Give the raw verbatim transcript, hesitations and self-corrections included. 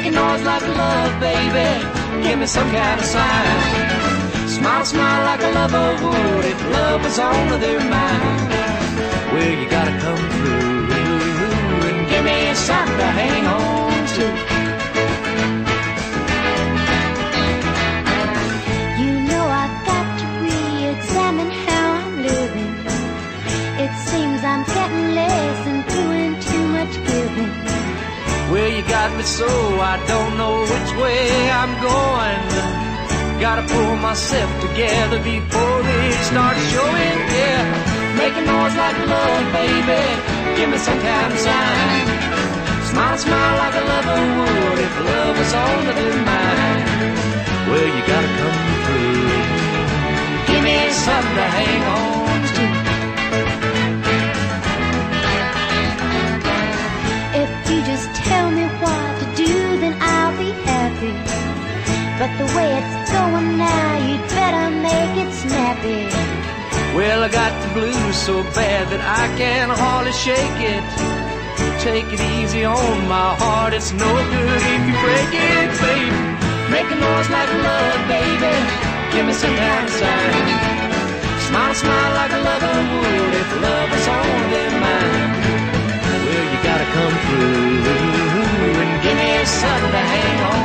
making noise like love, baby. Give me some kind of sign. Smile, smile like a lover would if love was on their mind. Well, you gotta come through and give me something to hang on to. You know I've got to re-examine how I'm living. It seems I'm getting less and doing too much giving. Well, you got me so I don't know which way I'm going. Gotta pull myself together before it starts showing, yeah. Making noise like love, baby. Give me some kind of sign. Smile, smile like a lover would if love was on their mind. Well, you gotta come through. Give me something to hang on to. If you just tell me what to do, then I'll be happy. But the way it's going now, you'd better make it snappy. Well, I got the blues so bad that I can hardly shake it. Take it easy on my heart, it's no good if you break it, baby. Make a noise like love, baby. Give me some kind of sign. Smile, smile like a lover would if love was on their mind. Well, you gotta come through and give me something to hang on